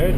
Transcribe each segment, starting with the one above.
good.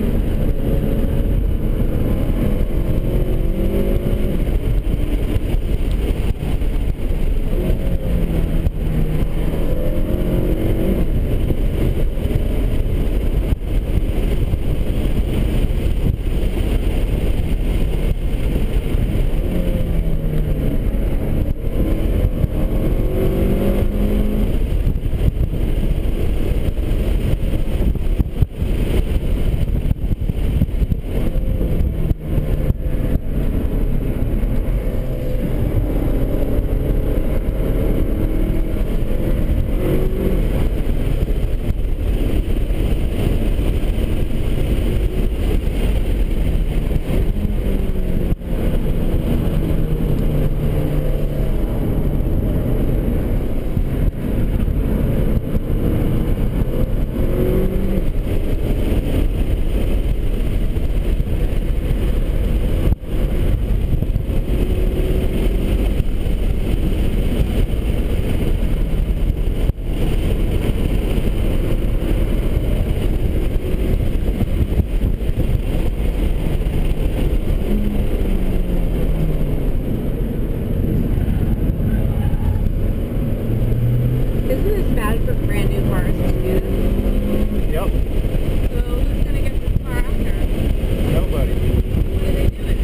Isn't this bad for brand new cars to do? Yep. So who's gonna get this car after? Nobody. What are they doing?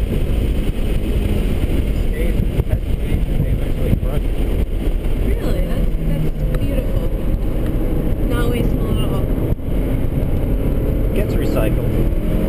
Stayed perpetually. They eventually crush it. Really? That's beautiful. Not wasteful at all. Gets recycled.